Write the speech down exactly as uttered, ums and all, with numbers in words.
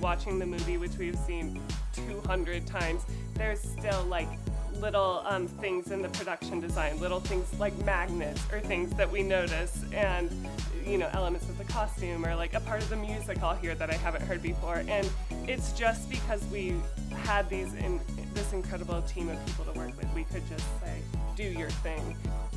rewatching the movie, which we've seen two hundred times, there's still like little um, things in the production design, little things like magnets or things that we notice, and you know, elements of the costume or like a part of the music I'll hear that I haven't heard before. And it's just because we had these in this incredible team of people to work with, we could just say, do your thing.